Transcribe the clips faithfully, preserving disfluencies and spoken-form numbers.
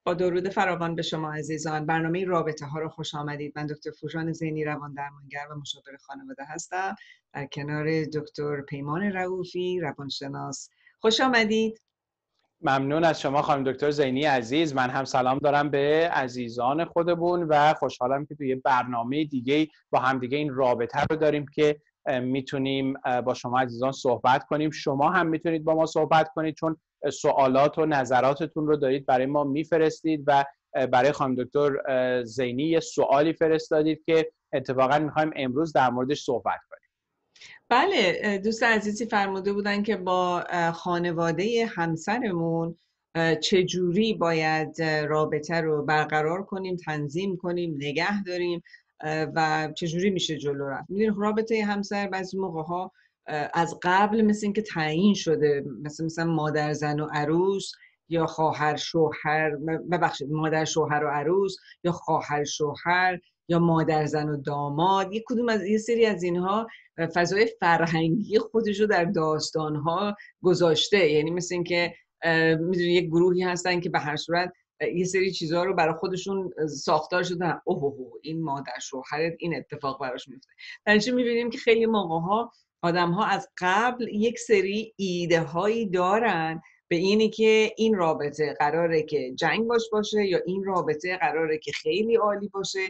با درود فراوان به شما عزیزان. برنامه رابطه ها رو خوش آمدید. من دکتر فوژان زینی، روان درمانگر و مشاور خانواده هستم، در کنار دکتر پیمان رؤوفی، روانشناس. خوش آمدید. ممنون از شما خانم دکتر زینی عزیز. من هم سلام دارم به عزیزان خودمون و خوشحالم که توی برنامه دیگه با هم دیگه این رابطه رو داریم که میتونیم با شما عزیزان صحبت کنیم. شما هم میتونید با ما صحبت کنید، چون سوالات و نظراتتون رو دارید برای ما میفرستید و برای خانم دکتر زینی یه سوالی فرستادید که اتفاقا میخوایم امروز در موردش صحبت کنیم. بله، دوست عزیزی فرموده بودن که با خانواده همسرمون چجوری باید رابطه رو برقرار کنیم، تنظیم کنیم، نگه داریم و چجوری میشه جلو رفت. میدونید رابطه همسر بعضی موقع ها از قبل مثل این که تعیین شده، مثل مثلا مادر زن و عروس یا خواهر شوهر، ببخشید مادر شوهر و عروس یا خواهر شوهر یا مادر زن و داماد. یک کدوم از یه سری از اینها فضای فرهنگی خودش رو در داستانها گذاشته. یعنی مثل این که میدونی یک گروهی هستن که به هر صورت یه سری چیزها رو برای خودشون ساختار شدن. اوه اوه این مادر شوهرت این اتفاق براش میفته. در نتیجه میبینیم که خیلی موقع‌ها آدم‌ها از قبل یک سری ایده هایی دارن به اینی که این رابطه قراره که جنگ باش باشه یا این رابطه قراره که خیلی عالی باشه.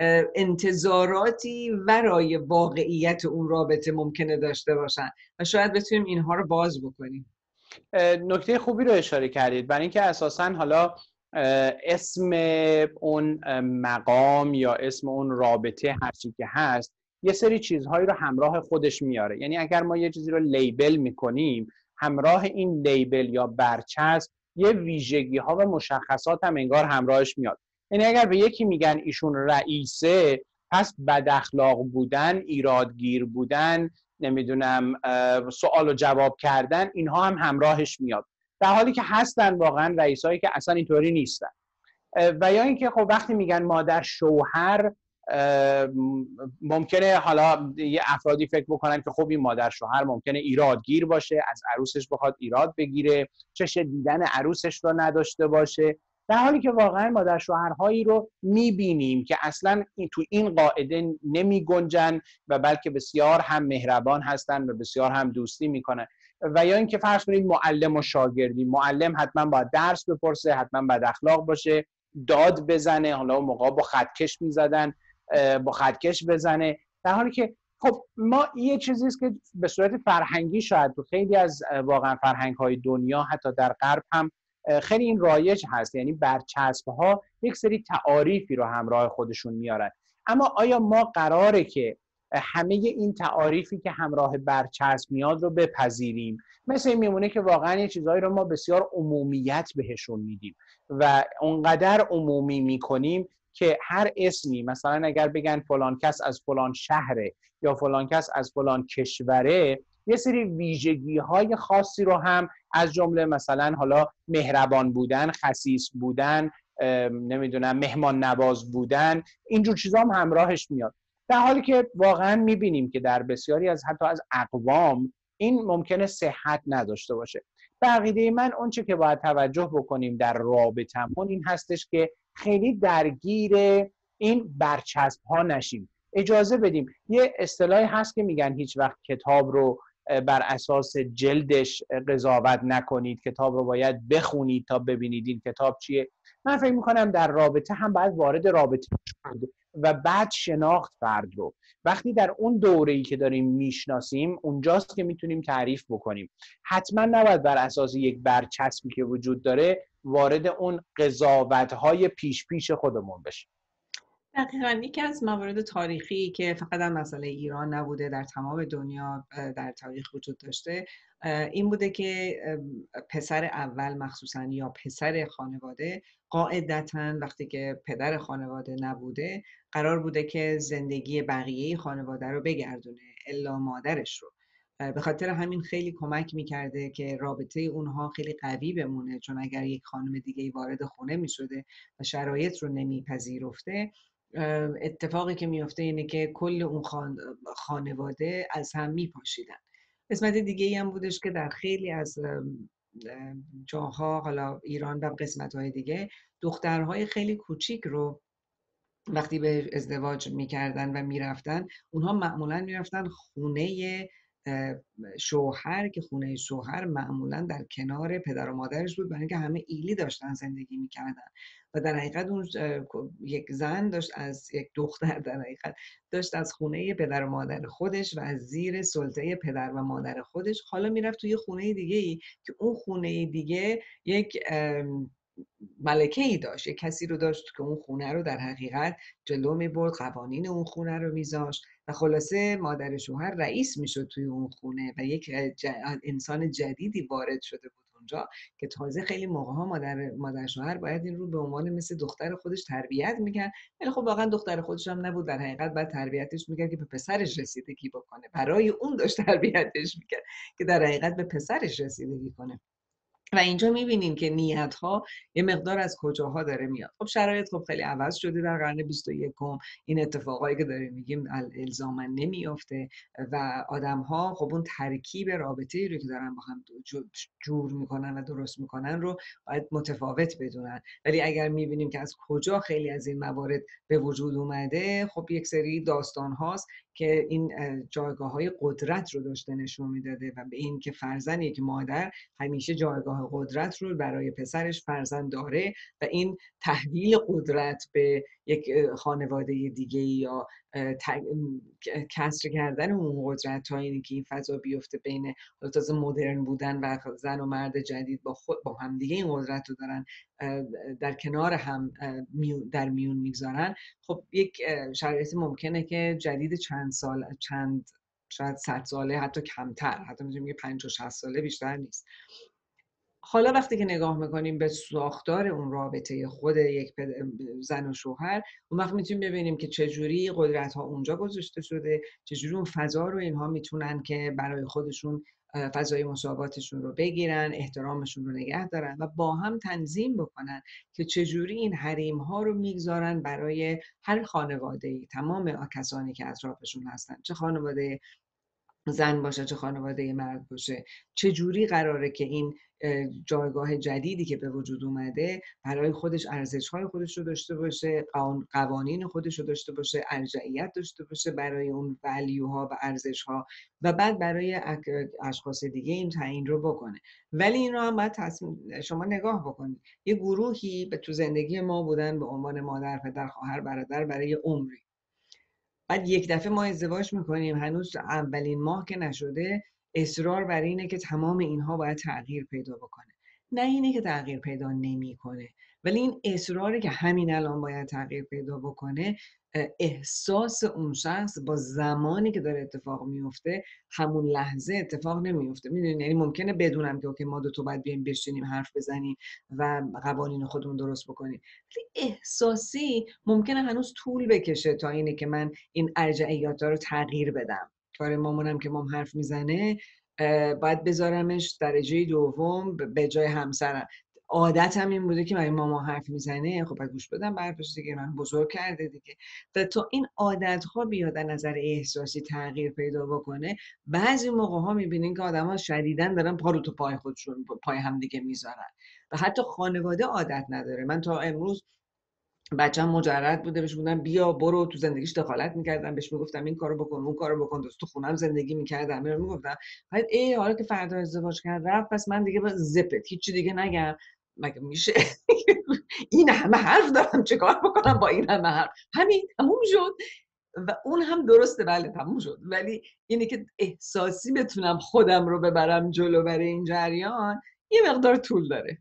انتظاراتی ورای واقعیت اون رابطه ممکنه داشته باشن و شاید بتونیم اینها رو باز بکنیم. نکته خوبی رو اشاره کردید، برای اینکه اساساً حالا اسم اون مقام یا اسم اون رابطه هر چی که هست یه سری چیزهایی رو همراه خودش میاره. یعنی اگر ما یه چیزی رو لیبل میکنیم، همراه این لیبل یا برچسب یه ویژگی ها و مشخصات هم انگار همراهش میاد. یعنی اگر به یکی میگن ایشون رئیسه، پس بد اخلاق بودن، ایرادگیر بودن، نمیدونم سوال و جواب کردن، اینها هم همراهش میاد، در حالی که هستن واقعا رئیسایی که اصلا اینطوری نیستن. و یا اینکه خب وقتی میگن مادر شوهر، ممکنه حالا یه افرادی فکر بکنن که خب این مادر شوهر ممکنه ایرادگیر باشه، از عروسش بخواد ایراد بگیره، چش دیدن عروسش رو نداشته باشه، در حالی که واقعا مادر شوهرهایی رو میبینیم که اصلا تو این قاعده نمی گنجن و بلکه بسیار هم مهربان هستن و بسیار هم دوستی میکنن. و یا اینکه فرض کنید معلم و شاگردی، معلم حتما باید درس بپرسه، حتما بد اخلاق باشه، داد بزنه، حالا اون موقع با خطکش میزدن، با خطکش بزنه، در حالی که خب ما یه چیزی است که به صورت فرهنگی شاید تو خیلی از واقعا فرهنگ‌های دنیا، حتی در غرب هم خیلی این رایج هست، یعنی برچسب‌ها یک سری تعاریفی رو همراه خودشون میارن. اما آیا ما قراره که همه این تعاریفی که همراه برچسب میاد رو بپذیریم؟ مثل این میمونه که واقعا یه چیزایی رو ما بسیار عمومیت بهشون میدیم و اونقدر عمومی میکنیم که هر اسمی، مثلا اگر بگن فلان کس از فلان شهره یا فلان کس از فلان کشوره، یه سری ویژگی های خاصی رو هم از جمله مثلا حالا مهربان بودن، خسیس بودن، نمیدونم مهمان نواز بودن، اینجور چیزا هم همراهش میاد، در حالی که واقعا میبینیم که در بسیاری از حتی از اقوام این ممکنه صحت نداشته باشه. به عقیده من اون چه که باید توجه بکنیم در رابطمون این هستش که خیلی درگیر این برچسب ها نشیم. اجازه بدیم. یه اصطلاحی هست که میگن هیچ وقت کتاب رو بر اساس جلدش قضاوت نکنید، کتاب رو باید بخونید تا ببینید این کتاب چیه. من فکر میکنم در رابطه هم باید وارد رابطه شد و بعد شناخت فرد رو. وقتی در اون دوره‌ای که داریم میشناسیم اونجاست که میتونیم تعریف بکنیم. حتما نباید بر اساس یک برچسبی که وجود داره وارد اون قضاوت‌های پیش پیش خودمون بشیم. دقیقاً یکی از موارد تاریخی که فقط هم مسئله ایران نبوده، در تمام دنیا در تاریخ وجود داشته، این بوده که پسر اول مخصوصاً یا پسر خانواده قاعدتاً وقتی که پدر خانواده نبوده قرار بوده که زندگی بقیه خانواده رو بگردونه الا مادرش رو. به خاطر همین خیلی کمک میکرده که رابطه اونها خیلی قوی بمونه، چون اگر یک خانم دیگه وارد خونه میشده و شرایط رو نمیپذیرفته، اتفاقی که میفته اینه که کل اون خان... خانواده از هم میپاشیدن. قسمت دیگه ای هم بودش که در خیلی از جاها، حالا ایران و قسمت‌های دیگه، دخترهای خیلی کوچیک رو وقتی به ازدواج میکردن و میرفتن، اونها معمولا میرفتن خونه شوهر که خونه شوهر معمولا در کنار پدر و مادرش بود، برای اینکه همه ایلی داشتن زندگی میکردن و در حقیقت اون یک زن داشت از یک دختر در حقیقت داشت از خونه پدر و مادر خودش و از زیر سلطه پدر و مادر خودش حالا میرفت توی خونه دیگه ای که اون خونه دیگه یک ملکه ای داشت، یک کسی رو داشت که اون خونه رو در حقیقت جلو می برد، قوانین اون خونه رو میذاشت و خلاصه مادر شوهر رئیس میشد توی اون خونه و یک انسان جدیدی وارد شده بود اونجا که تازه خیلی موقع ها مادر مادر شوهر باید این رو به عنوان مثل دختر خودش تربیت میکرد، ولی خب واقعا دختر خودش هم نبود، در حقیقت بعد تربیتش میکرد که به پسرش رسیدگی بکنه، برای اون داشت تربیتش میکرد که در حقیقت به پسرش رسیدگی کنه. و اینجا میبینیم که نیت ها یه مقدار از کجاها داره میاد. خب شرایط خب خیلی عوض شده در قرن بیست و یکم، این اتفاقایی که داریم میگیم الزاما نمیافته و آدم ها خب اون ترکیب رابطه‌ای رو که دارن با هم جور میکنن و درست میکنن رو باید متفاوت بدونن. ولی اگر میبینیم که از کجا خیلی از این موارد به وجود اومده، خب یک سری داستان هاست که این جایگاه های قدرت رو داشته نشون میداده و به این که فرزند یک مادر همیشه جایگاه قدرت رو برای پسرش فرزند داره و این تحویل قدرت به یک خانواده دیگه یا کسر کردن اون قدرت تا اینی که این فضا بیفته بین تازه مدرن بودن و زن و مرد جدید با خود با هم دیگه این قدرت رو دارن در کنار هم در میون میگذارن. خب یک شرایطی ممکنه که جدید چند سال چند شاید صد ساله حتی کمتر، حتی میتونیم بگیم پنجاه شصت ساله بیشتر نیست. حالا وقتی که نگاه میکنیم به ساختار اون رابطه خود یک زن و شوهر، اون وقت میتونیم ببینیم که چجوری قدرت ها اونجا گذاشته شده، چجوری اون فضا رو اینها میتونن که برای خودشون فضای مساواتشون رو بگیرن، احترامشون رو نگه دارن و با هم تنظیم بکنن که چجوری این حریم ها رو میگذارن برای هر خانواده‌ای، تمام کسانی که اطرافشون هستن، چه خانواده زن باشه چه خانواده مرد باشه، چجوری قراره که این جایگاه جدیدی که به وجود اومده برای خودش ارزش‌های خودش رو داشته باشه، قوانین خودش رو داشته باشه، ارجعیت داشته باشه برای اون ولیوها و ارزش‌ها و بعد برای اشخاص دیگه این تعیین رو بکنه. ولی این رو هم باید تصمیم شما نگاه بکنید، یه گروهی به تو زندگی ما بودن به عنوان مادر، پدر، خواهر، برادر برای عمری، بعد یک دفعه ما ازدواج میکنیم، هنوز اولین ماه که نشده اصرار بر اینه که تمام اینها باید تغییر پیدا بکنه. نه اینه که تغییر پیدا نمیکنه، ولی این اصراری که همین الان باید تغییر پیدا بکنه، احساس اون شخص با زمانی که داره اتفاق میفته همون لحظه اتفاق نمیفته. میدونید، یعنی ممکنه بدونم که اوکی ما دو تا باید بیایم بشینیم حرف بزنیم و قوانین خودمون درست بکنیم، ولی احساسی ممکنه هنوز طول بکشه تا اینه که من این ارجعیات رو تغییر بدم. کار مامانم که مام حرف میزنه باید بذارمش درجه دوم به جای همسرم. عادت هم این بوده که من ماما حرف میزنه خب باید گوش بدم به حرفش دیگه، من بزرگ کرده دیگه. و تا این عادت ها بیاد از نظر احساسی تغییر پیدا بکنه، بعضی موقع ها میبینین که آدم ها شدیدن دارن پا رو تو پای خودشون پای هم دیگه میذارن و حتی خانواده عادت نداره. من تا امروز بچه‌م مجرد بوده بهش بودم بیا برو تو زندگیش دخالت میکردم، بهش میگفتم این کارو بکن اون کارو بکن، دوست تو خونم زندگی میکردم، میرم میگفتم بعد ای حالا که فردا ازدواج کرد رفت پس من دیگه زپت هیچی دیگه نگم. مگه میشه؟ این همه حرف دارم چیکار بکنم با این همه حرف؟ همین تموم شد و اون هم درسته، بله تموم شد، ولی اینه که احساسی بتونم خودم رو ببرم جلو برای این جریان یه مقدار طول داره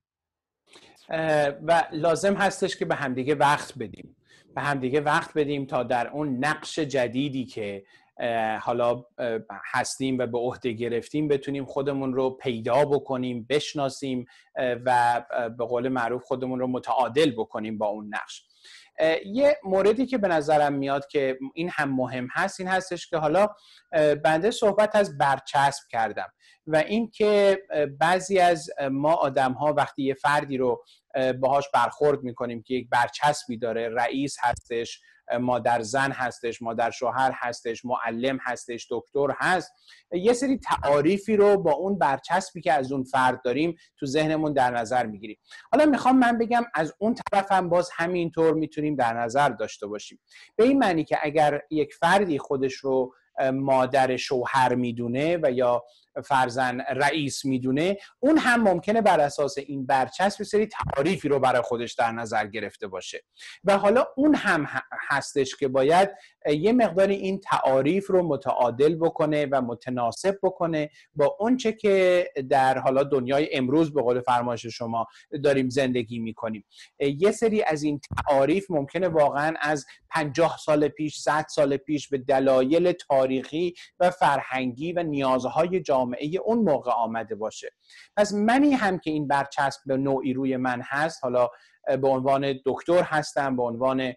و لازم هستش که به همدیگه وقت بدیم به همدیگه وقت بدیم تا در اون نقش جدیدی که حالا هستیم و به عهده گرفتیم بتونیم خودمون رو پیدا بکنیم، بشناسیم و به قول معروف خودمون رو متعادل بکنیم با اون نقش. یه موردی که به نظرم میاد که این هم مهم هست این هستش که حالا بنده صحبت از برچسب کردم و این که بعضی از ما آدم ها وقتی یه فردی رو باهاش برخورد میکنیم که یک برچسبی داره، رئیس هستش، مادر زن هستش، مادر شوهر هستش، معلم هستش، دکتر هست، یه سری تعاریفی رو با اون برچسبی که از اون فرد داریم تو ذهنمون در نظر میگیریم. حالا میخوام من بگم از اون طرف هم باز همینطور میتونیم در نظر داشته باشیم، به این معنی که اگر یک فردی خودش رو مادر شوهر میدونه و یا فرزن رئیس میدونه، اون هم ممکنه بر اساس این برچسب سری تعاریفی رو برای خودش در نظر گرفته باشه و حالا اون هم هستش که باید یه مقداری این تعاریف رو متعادل بکنه و متناسب بکنه با اون چه که در حالا دنیای امروز به قول فرمایش شما داریم زندگی میکنیم. یه سری از این تعاریف ممکنه واقعا از پنجاه سال پیش، صد سال پیش به دلایل تاریخی و فرهنگی و نیازهای جامعه اون موقع آمده باشه. پس منی هم که این برچسب به نوعی روی من هست، حالا به عنوان دکتر هستم، به عنوان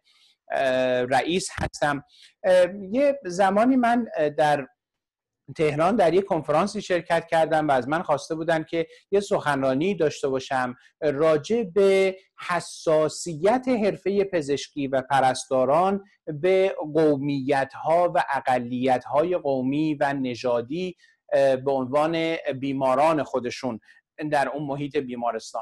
رئیس هستم. یه زمانی من در تهران در یک کنفرانسی شرکت کردم و از من خواسته بودن که یه سخنرانی داشته باشم راجع به حساسیت حرفه پزشکی و پرستاران به قومیت‌ها و اقلیت‌های قومی و نژادی به عنوان بیماران خودشون در اون محیط بیمارستان.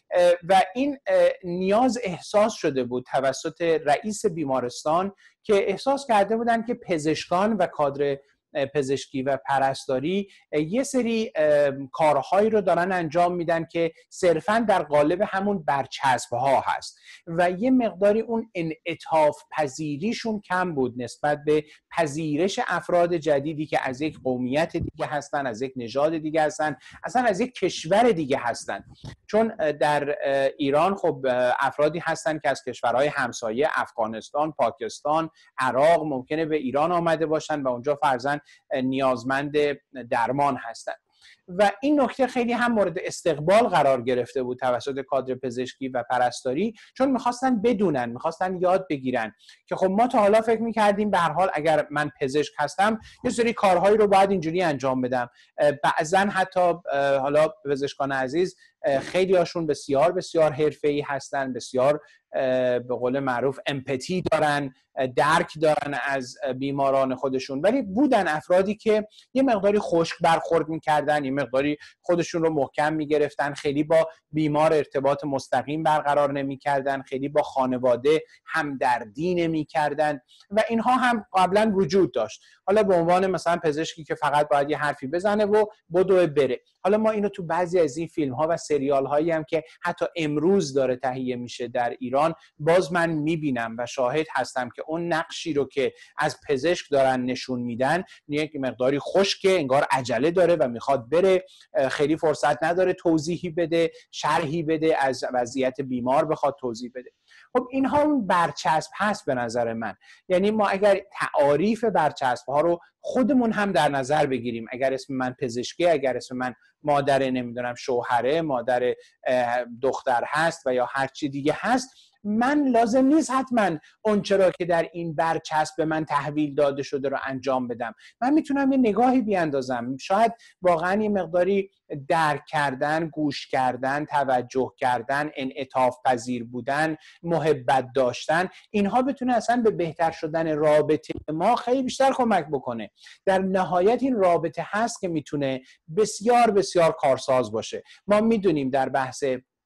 و این نیاز احساس شده بود توسط رئیس بیمارستان که احساس کرده بودن که پزشکان و کادر پزشکی و پرستاری یه سری کارهایی رو دارن انجام میدن که صرفاً در قالب همون برچسب ها هست و یه مقداری اون انعطاف پذیریشون کم بود نسبت به پذیرش افراد جدیدی که از یک قومیت دیگه هستن، از یک نژاد دیگه هستن، اصلا از یک کشور دیگه هستن. چون در ایران خب افرادی هستن که از کشورهای همسایه، افغانستان، پاکستان، عراق ممکنه به ایران آمده باشن و اونجا فرضاً نیازمند درمان هستند و این نکته خیلی هم مورد استقبال قرار گرفته بود توسط کادر پزشکی و پرستاری، چون میخواستن بدونن، میخواستن یاد بگیرن که خب ما تا حالا فکر میکردیم به هر حال اگر من پزشک هستم یه سری کارهایی رو باید اینجوری انجام بدم. بعضا حتی حالا پزشکان عزیز خیلی هاشون بسیار بسیار حرفه‌ای هستن، بسیار به قول معروف امپاتی دارن، درک دارن از بیماران خودشون، ولی بودن افرادی که یه مقداری خشک برخورد میکردن، یه مقداری خودشون رو محکم میگرفتن، خیلی با بیمار ارتباط مستقیم برقرار نمیکردن، خیلی با خانواده همدردی نمیکردن و اینها هم قبلا وجود داشت. حالا به عنوان مثلا پزشکی که فقط باید یه حرفی بزنه و بدوه بره. حالا ما اینو تو بعضی از این فیلم ها و سریال هایی هم که حتی امروز داره تهیه میشه در ایران باز من میبینم و شاهد هستم که اون نقشی رو که از پزشک دارن نشون میدن یک مقداری خشکه، انگار عجله داره و میخواد بره، خیلی فرصت نداره توضیحی بده، شرحی بده، از وضعیت بیمار بخواد توضیح بده. خب اینها اون برچسب هست به نظر من. یعنی ما اگر تعاریف برچسب ها رو خودمون هم در نظر بگیریم، اگر اسم من پزشکی، اگر اسم من مادر نمیدونم شوهره، مادر دختر هست و یا هر چی دیگه هست، من لازم نیست حتما اون چرا که در این برچسب به من تحویل داده شده رو انجام بدم. من میتونم یه نگاهی بیاندازم، شاید واقعا یه مقداری درک کردن، گوش کردن، توجه کردن، انعطاف پذیر بودن، محبت داشتن، اینها بتونه اصلا به بهتر شدن رابطه ما خیلی بیشتر کمک بکنه. در نهایت این رابطه هست که میتونه بسیار بسیار کارساز باشه. ما میدونیم در بحث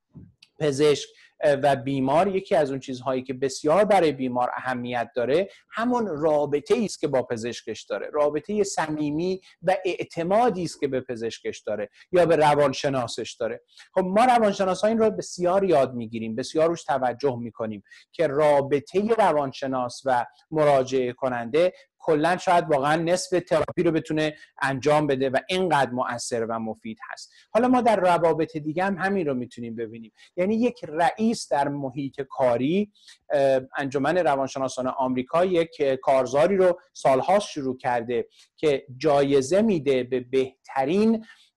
پزشک و بیمار یکی از اون چیزهایی که بسیار برای بیمار اهمیت داره همون رابطه است که با پزشکش داره، رابطه صمیمی و اعتمادی است که به پزشکش داره یا به روانشناسش داره. خب ما روانشناسا این رو بسیار یاد میگیریم، بسیار روش توجه میکنیم که رابطه روانشناس و مراجعه کننده کلا شاید واقعا نصف تراپی رو بتونه انجام بده و اینقدر مؤثر و مفید هست. حالا ما در روابط دیگه هم همین رو میتونیم ببینیم. یعنی یک رئیس در محیط کاری، انجمن روانشناسان آمریکا یک کارزاری رو سالهاست شروع کرده که جایزه میده به بهترین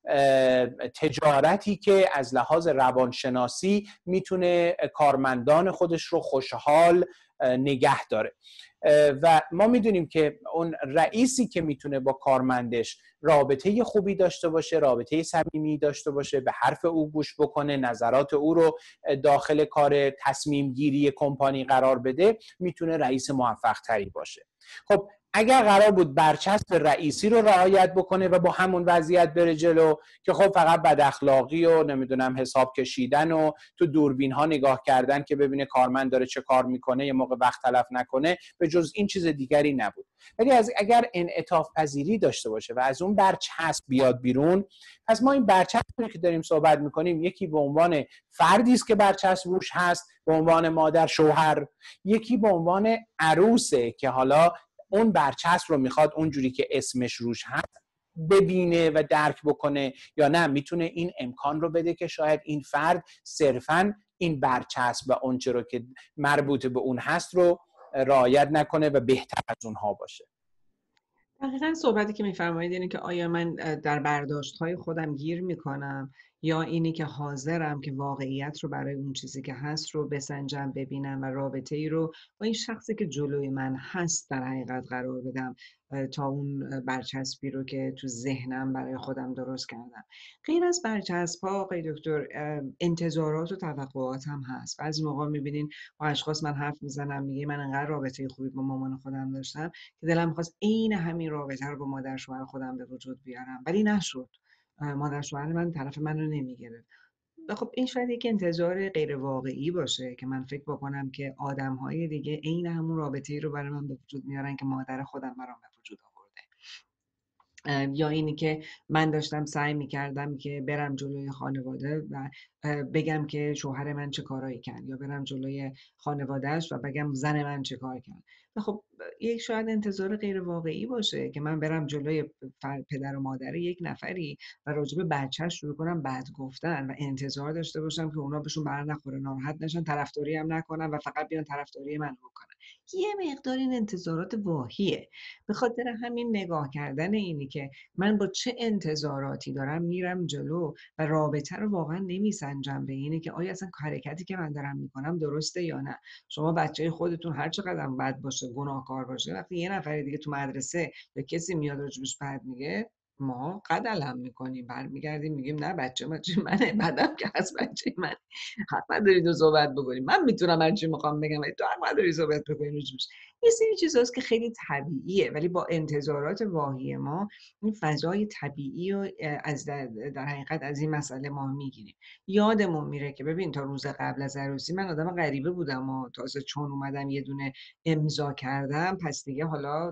تجارتی که از لحاظ روانشناسی میتونه کارمندان خودش رو خوشحال نگه داره. و ما میدونیم که اون رئیسی که میتونه با کارمندش رابطه خوبی داشته باشه، رابطه صمیمی داشته باشه، به حرف او گوش بکنه، نظرات او رو داخل کار تصمیم گیری کمپانی قرار بده، میتونه رئیس موفق تری باشه. خب اگر قرار بود برچسب رئیسی رو رعایت بکنه و با همون وضعیت بره جلو که خب فقط بد اخلاقی و نمیدونم حساب کشیدن و تو دوربین ها نگاه کردن که ببینه کارمند داره چه کار میکنه یه موقع وقت تلف نکنه، به جز این چیز دیگری نبود. ولی از اگر انعطاف پذیری داشته باشه و از اون برچسب بیاد بیرون، پس ما این برچسبی که داریم صحبت میکنیم، یکی به عنوان فردی است که برچسب روش هست به عنوان مادر شوهر، یکی به عنوان عروسه که حالا اون برچسب رو میخواد اونجوری که اسمش روش هست ببینه و درک بکنه، یا نه میتونه این امکان رو بده که شاید این فرد صرفاً این برچسب و اونچه رو که مربوط به اون هست رو رعایت نکنه و بهتر از اونها باشه. دقیقاً صحبتی که میفرمایید اینه که آیا من در برداشت‌های خودم گیر میکنم یا اینی که حاضرم که واقعیت رو برای اون چیزی که هست رو بسنجم، ببینم و رابطه ای رو با این شخصی که جلوی من هست در حقیقت قرار بدم تا اون برچسبی رو که تو ذهنم برای خودم درست کردم. غیر از برچسب ها آقای دکتر، انتظارات و توقعات هم هست. بعضی موقع میبینین با اشخاص من حرف میزنم، میگه من انقدر رابطه خوبی با مامان خودم داشتم که دلم می‌خواست عین همین رابطه رو با مادر شوهر خودم به وجود بیارم، ولی نشد. مادر شوهر من طرف من رو نمیگرفت. خب این شاید یک انتظار غیر واقعی باشه که من فکر بکنم که آدم‌های دیگه عین همون رابطه‌ای رو برای من به وجود میارن که مادر خودم برام به وجود آورده. یا اینی که من داشتم سعی میکردم که برم جلوی خانواده و بگم که شوهر من چه کارایی کرد، یا برم جلوی خانوادهش و بگم زن من چه کار کرد. و خب یک شاید انتظار غیر واقعی باشه که من برم جلوی پدر و مادر یک نفری و راجب بچه‌ش شروع کنم بد گفتن و انتظار داشته باشم که اونا بهشون بر نخوره، ناراحت نشن، طرفداری هم نکنن و فقط بیان طرفداری من بکنن. یه مقدار این انتظارات واهیه. به خاطر همین نگاه کردن اینی که من با چه انتظاراتی دارم میرم جلو و رابطه رو واقعا نمیسنجم به اینه که آیا اصلا حرکتی که من دارم میکنم درسته یا نه. شما بچه خودتون هر چقدر بد باشه، گناهکار باشه، وقتی یه نفر دیگه تو مدرسه یا کسی میاد راجبش بد میگه، ما قد علم میکنیم، برمیگردیم میگیم نه بچه بچه منه، بعدم که از بچه من حق ندارید صحبت بکنیم، من میتونم هر چی میخوام بگم ولی تو حق نداری صحبت بکنی راجبش. یه سری چیزاست که خیلی طبیعیه، ولی با انتظارات واهی ما این فضای طبیعی رو از در, در حقیقت از این مسئله ما میگیریم. یادمون میره که ببین تا روز قبل از عروسی من آدم غریبه بودم و تازه چون اومدم یه دونه امضا کردم، پس دیگه حالا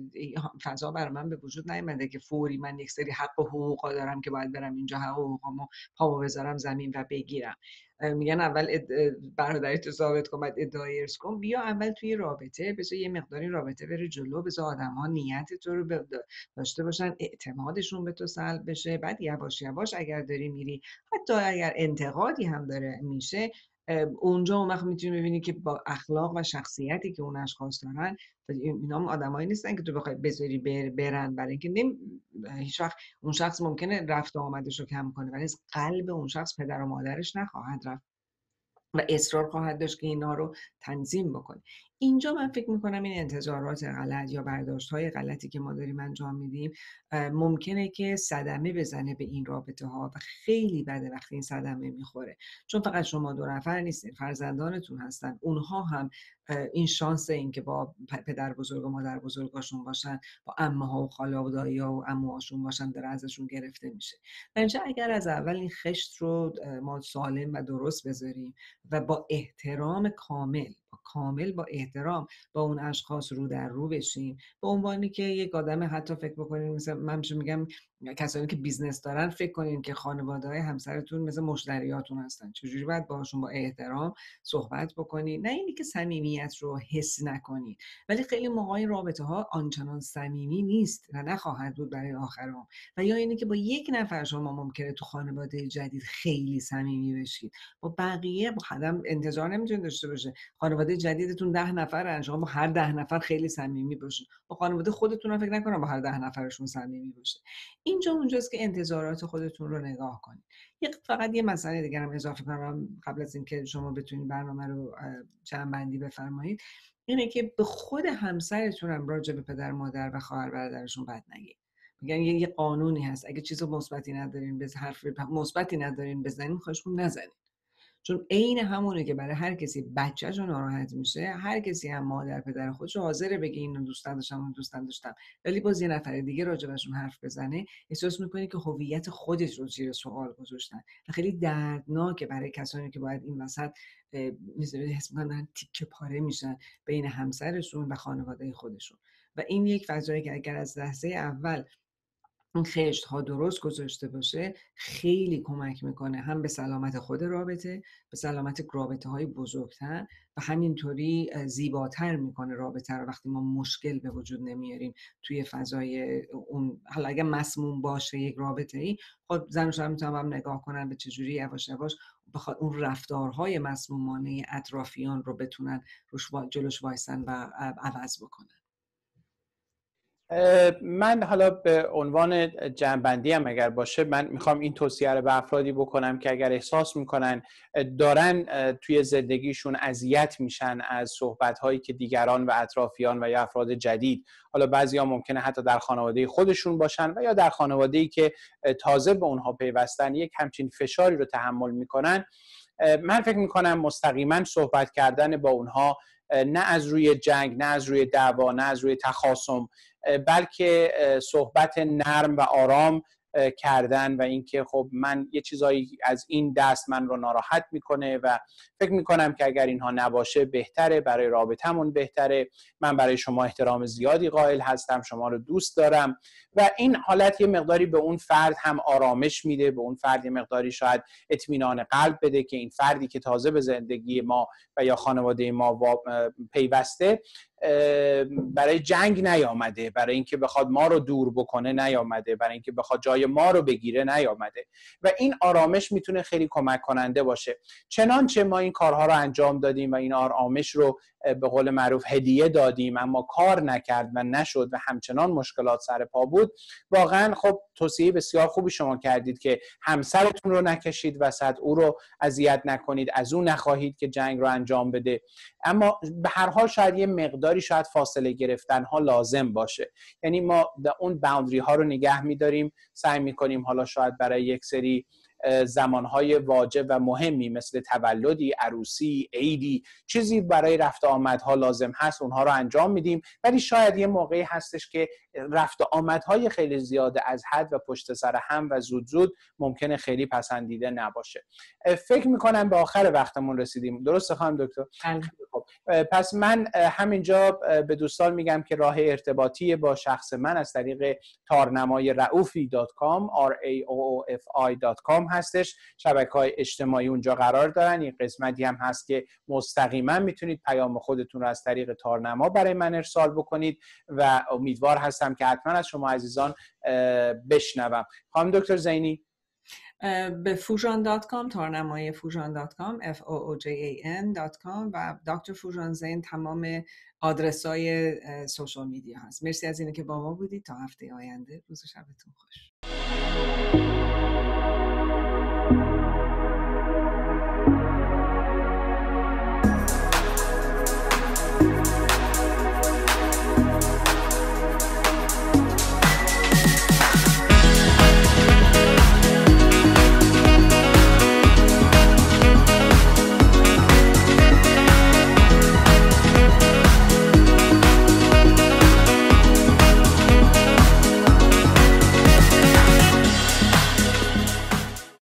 فضا برای من به وجود نیامده که فوری من یک سری حق و حقوقا دارم که باید برم اینجا حق و حقوقامو پامو بذارم زمین و بگیرم. میگن اول اد... برادری تو ثابت کن بعد ادعای ارث کن. بیا اول توی رابطه بذار یه مقداری رابطه بره جلو، بذار آدم‌ها نیت تو رو ب... داشته باشن، اعتمادشون به تو سلب بشه، بعد یواش یواش اگر داری میری، حتی اگر انتقادی هم داره میشه، اونجا اون وقت میتونی ببینی که با اخلاق و شخصیتی که اون اشخاص دارن، اینا هم آدمایی نیستن که تو بخوای بذاری بر برن، برای اینکه نمی... هیچ وقت اون شخص ممکنه رفت و آمدش رو کم کنه ولی از قلب اون شخص پدر و مادرش نخواهد رفت و اصرار خواهد داشت که اینا رو تنظیم بکنه. اینجا من فکر میکنم این انتظارات غلط یا برداشت‌های غلطی که ما داریم انجام میدیم ممکنه که صدمه بزنه به این رابطه ها و خیلی بده وقتی این صدمه میخوره، چون فقط شما دو نفر نیستین، فرزندانتون هستن، اونها هم این شانس این که با پدر بزرگ و مادر بزرگاشون باشن، با عمه ها و خاله و دایی ها و عموهاشون باشن، داره ازشون گرفته میشه. بنابراین اگر از اول این خشت رو ما سالم و درست بذاریم و با احترام کامل با کامل با احترام با اون اشخاص رو در رو بشیم، به عنوانی که یک آدم حتی فکر بکنیم، مثلا من میشه میگم کسانی که بیزنس دارن فکر کنین که خانواده‌های همسرتون مثل مشتریاتون هستن، چجوری باید باهاشون با احترام صحبت بکنین، نه اینی که صمیمیت رو حس نکنین. ولی خیلی موقع این رابطه ها آنچنان صمیمی نیست و نخواهد بود برای آخر عمر. و یا اینی که با یک نفر شما ممکنه تو خانواده جدید خیلی صمیمی بشید، با بقیه با آدم انتظار نمیتونید داشته باشه خانواده جدیدتون ده نفرن شما با هر ده نفر خیلی صمیمی باشین، با خانواده خودتون هم فکر نکنم با هر ده نفرشون صمیمی باشه. اینجا اونجاست که انتظارات خودتون رو نگاه کنید. یه فقط یه مسئله دیگه هم اضافه کنم قبل از اینکه شما بتونید برنامه رو جمع‌بندی بفرمایید، اینه که به خود همسرتون هم راجع به پدر مادر و خواهر برادرشون بد نگید. میگن یه, یه قانونی هست، اگه چیز مثبتی ندارین بز حرف مثبتی ندارین بزنین، خواهش می‌کنم نزنین. چون عین همونه که برای هر کسی بچه‌ش ناراحت میشه، هر کسی هم مادر پدر خودش حاضره بگه اینو دوست داشتم اون دوست داشتم، ولی باز یه نفر دیگه راجبشون حرف بزنه، احساس میکنه که هویت خودش رو زیر سوال گذاشتن. خیلی دردناکه برای کسانی که باید این وسط میذاره حس میکنن تیکه پاره میشن بین همسرشون و خانواده خودشون. و این یک فضایی که اگر از لحظه اول این خشت ها درست گذاشته باشه، خیلی کمک میکنه هم به سلامت خود رابطه، به سلامت رابطه های بزرگتر، و همینطوری زیباتر میکنه رابطه رو وقتی ما مشکل به وجود نمیاریم توی فضای اون. حالا اگه مسموم باشه یک رابطه ای، خب زن و شوهر میتونن هم نگاه کنن به چجوری یواش یواش بخواد اون رفتارهای مسمومانه اطرافیان رو بتونن روش جلوش وایسن و عوض بکنن. من حالا به عنوان جمع‌بندی هم اگر باشه، من میخوام این توصیه رو به افرادی بکنم که اگر احساس میکنن دارن توی زندگیشون اذیت میشن از صحبت‌هایی که دیگران و اطرافیان و یا افراد جدید، حالا بعضیا ممکنه حتی در خانواده خودشون باشن و یا در خانواده‌ای که تازه به اونها پیوستن، یک همچین فشاری رو تحمل میکنن، من فکر میکنم مستقیما صحبت کردن با اونها، نه از روی جنگ، نه از روی دعوا، نه از روی تخاصم، بلکه صحبت نرم و آرام کردن و اینکه خب من یه چیزایی از این دست من رو ناراحت میکنه و فکر میکنم که اگر اینها نباشه بهتره، برای رابطمون بهتره، من برای شما احترام زیادی قائل هستم، شما رو دوست دارم. و این حالت یه مقداری به اون فرد هم آرامش میده، به اون فرد یه مقداری شاید اطمینان قلب بده که این فردی که تازه به زندگی ما و یا خانواده ما پیوسته برای جنگ نیامده، برای اینکه بخواد ما رو دور بکنه نیامده، برای اینکه بخواد جای ما رو بگیره نیامده. و این آرامش میتونه خیلی کمک کننده باشه. چنانچه ما این کارها رو انجام دادیم و این آرامش رو به قول معروف هدیه دادیم، اما کار نکرد و نشد و همچنان مشکلات سر پا بود، واقعا خب توصیه بسیار خوبی شما کردید که همسرتون رو نکشید وسط، او رو اذیت نکنید، از او نخواهید که جنگ رو انجام بده. اما به هر حال شاید یه مقداری شاید فاصله گرفتن ها لازم باشه. یعنی ما اون باوندری ها رو نگه می‌داریم، سعی می‌کنیم حالا شاید برای یک سری زمانهای واجب و مهمی مثل تولدی، عروسی، عیدی، چیزی برای رفت آمدها لازم هست، اونها رو انجام میدیم، ولی شاید یه موقعی هستش که رفت آمدهای خیلی زیاده از حد و پشت سر هم و زود زود ممکنه خیلی پسندیده نباشه. فکر میکنم به آخر وقتمون رسیدیم، درسته خانم دکتر؟ خب پس من همینجا به دوستان میگم که راه ارتباطی با شخص من از طریق تارنمای رئوفی دات کام آر ای او او اف آی دات کام هستش. شبکه‌های اجتماعی اونجا قرار دارن. این قسمتی هم هست که مستقیما میتونید پیام خودتون رو از طریق تارنما برای من ارسال بکنید و امیدوار هستم که حتما از شما عزیزان بشنوم. خانم دکتر زینی به فوژان دات کام، تارنمای فوژان دات کام اف او او جی ای ان دات کام و دکتر فوژان زین تمام آدرس‌های سوشال میدیا هست. مرسی از اینکه با ما بودید. تا هفته آینده، روز و شبتون خوش.